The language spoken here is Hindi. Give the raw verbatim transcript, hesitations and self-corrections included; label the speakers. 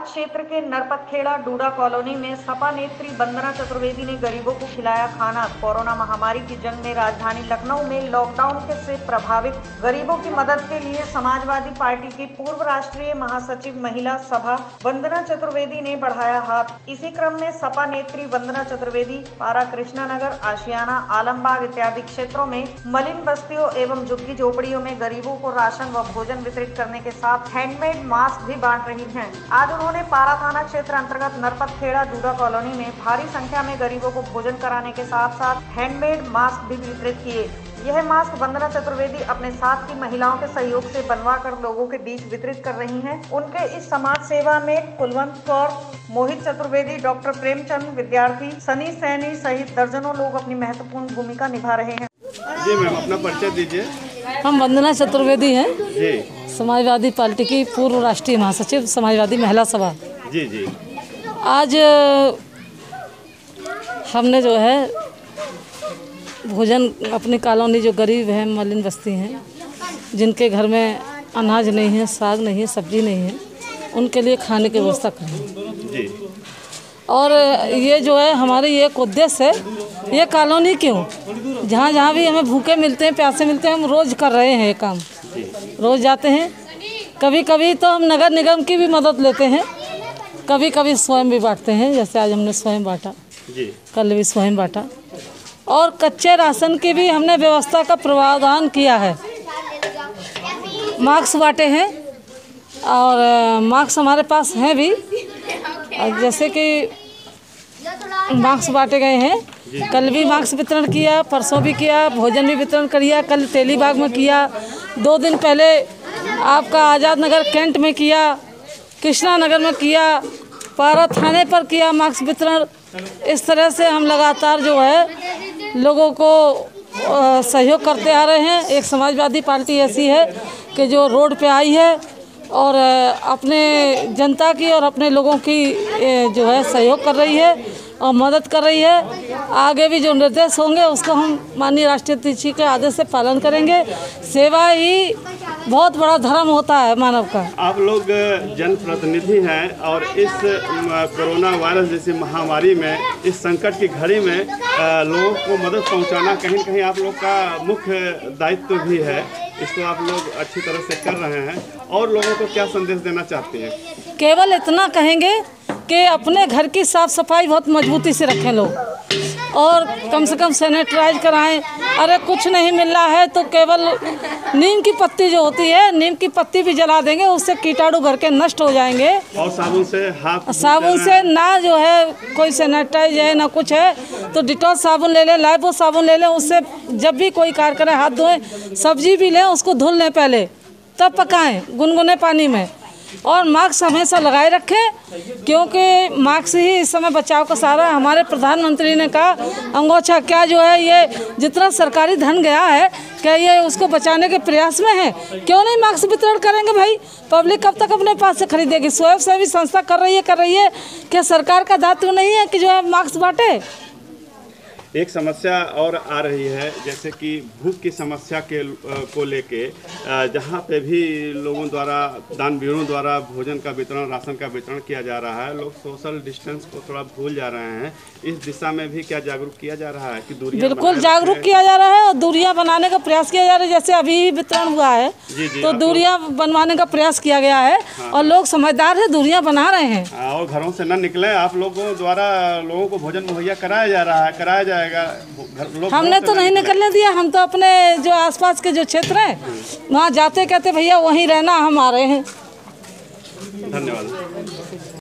Speaker 1: क्षेत्र के नरपतखेड़ा डूडा कॉलोनी में सपा नेत्री वंदना चतुर्वेदी ने गरीबों को खिलाया खाना। कोरोना महामारी की जंग में राजधानी लखनऊ में लॉकडाउन के से प्रभावित गरीबों की मदद के लिए समाजवादी पार्टी की पूर्व राष्ट्रीय महासचिव महिला सभा वंदना चतुर्वेदी ने बढ़ाया हाथ। इसी क्रम में सपा नेत्री वंदना चतुर्वेदी पारा कृष्णा नगर, आशियाना, आलमबाग इत्यादि क्षेत्रों में मलिन बस्तियों एवं झुग्गी झोपड़ियों में गरीबों को राशन व भोजन वितरित करने के साथ हैंडमेड मास्क भी बांट रही हैं। आज उन्होंने पारा थाना क्षेत्र अंतर्गत नरपतखेड़ा डूडा कॉलोनी में भारी संख्या में गरीबों को भोजन कराने के साथ साथ हैंडमेड मास्क भी वितरित किए। यह मास्क वंदना चतुर्वेदी अपने साथ की महिलाओं के सहयोग से बनवा कर लोगों के बीच वितरित कर रही हैं। उनके इस समाज सेवा में कुलवंत कौर, मोहित चतुर्वेदी, डॉक्टर प्रेमचंद, विद्यार्थी सनी सैनी सहित दर्जनों लोग अपनी महत्वपूर्ण भूमिका निभा रहे हैं।
Speaker 2: जी मैम, अपना परिचय दीजिए।
Speaker 3: हम वंदना चतुर्वेदी हैं
Speaker 2: जी,
Speaker 3: समाजवादी पार्टी की पूर्व राष्ट्रीय महासचिव, समाजवादी महिला सभा।
Speaker 2: जी जी
Speaker 3: आज हमने जो है भोजन अपनी कॉलोनी जो गरीब हैं, मलिन बस्ती हैं, जिनके घर में अनाज नहीं है, साग नहीं है, सब्जी नहीं है, उनके लिए खाने की व्यवस्था करें
Speaker 2: जी।
Speaker 3: और ये जो है हमारे एक उद्देश्य है। ये कॉलोनी क्यों, जहाँ जहाँ भी हमें भूखे मिलते हैं, प्यासे मिलते हैं, हम रोज़ कर रहे हैं ये काम। रोज़ जाते हैं, कभी कभी तो हम नगर निगम की भी मदद लेते हैं, कभी कभी स्वयं भी बांटते हैं। जैसे आज हमने स्वयं बांटा, कल भी स्वयं बांटा। और कच्चे राशन की भी हमने व्यवस्था का प्रावधान किया है। मास्क बांटे हैं और मास्क हमारे पास हैं भी, और जैसे कि मास्क बांटे गए हैं। कल भी मास्क वितरण किया, परसों भी किया, भोजन भी वितरण किया, कल तेलीबाग में किया, दो दिन पहले आपका आज़ाद नगर कैंट में किया, कृष्णा नगर में किया, पारा थाने पर किया मास्क वितरण। इस तरह से हम लगातार जो है लोगों को सहयोग करते आ रहे हैं। एक समाजवादी पार्टी ऐसी है कि जो रोड पे आई है और अपने जनता की और अपने लोगों की जो है सहयोग कर रही है और मदद कर रही है। आगे भी जो निर्देश होंगे उसको हम माननीय राष्ट्रीय अध्यक्ष के आदेश से पालन करेंगे। सेवा ही बहुत बड़ा धर्म होता है मानव का।
Speaker 2: आप लोग जनप्रतिनिधि हैं और इस कोरोना वायरस जैसी महामारी में, इस संकट की घड़ी में लोगों को मदद पहुंचाना कहीं न कहीं आप लोग का मुख्य दायित्व भी है। इसको आप लोग अच्छी तरह से कर रहे हैं और लोगों को क्या संदेश देना चाहते हैं? केवल
Speaker 3: इतना कहेंगे कि अपने घर की साफ सफाई बहुत मजबूती से रखें लोग, और कम से कम सैनिटाइज कराएं। अरे कुछ नहीं मिल रहा है तो केवल नीम की पत्ती जो होती है, नीम की पत्ती भी जला देंगे, उससे कीटाणु घर के नष्ट हो जाएंगे।
Speaker 2: और साबुन से हाथ
Speaker 3: साबुन से ना जो है कोई सैनिटाइज है ना कुछ है तो डिटॉल साबुन ले लें, लाइफबॉय साबुन ले लें। उससे जब भी कोई कार्य करें हाथ धोएं। सब्जी भी लें, उसको धुल लें पहले, तब पकाएं गुनगुने पानी में। और मास्क हमेशा लगाए रखें, क्योंकि मास्क ही इस समय बचाव का सहारा है। हमारे प्रधानमंत्री ने कहा अंगोछा क्या जो है ये जितना सरकारी धन गया है, क्या ये उसको बचाने के प्रयास में है? क्यों नहीं मास्क वितरण करेंगे भाई? पब्लिक कब तक अपने पास से खरीदेगी? स्वयं सेवी संस्था कर रही है कर रही है क्या सरकार का दायित्व नहीं है कि जो है मास्क बांटे?
Speaker 2: एक समस्या और आ रही है, जैसे कि भूख की समस्या के को लेके जहाँ पे भी लोगों द्वारा, दानवीरों द्वारा भोजन का वितरण, राशन का वितरण किया जा रहा है, लोग सोशल डिस्टेंस को थोड़ा भूल जा रहे हैं। इस दिशा में भी क्या जागरूक किया जा रहा है कि दूरियां? बिल्कुल
Speaker 3: जागरूक किया जा रहा है और दूरियां बनाने का प्रयास किया जा रहा है। जैसे अभी वितरण हुआ है
Speaker 2: जी जी,
Speaker 3: तो दूरियां बनवाने का प्रयास किया गया है। हाँ। और लोग समझदार है, दूरियां बना रहे हैं।
Speaker 2: हाँ, और घरों से न निकले। आप लोगों द्वारा लोगों को भोजन मुहैया कराया जा रहा है, कराया जाएगा।
Speaker 3: हमने तो नहीं निकलने दिया। हम तो अपने जो आसपास के जो क्षेत्र हैं वहाँ जाते कहते भैया वहीं रहना, हम आ रहे हैं।
Speaker 2: धन्यवाद।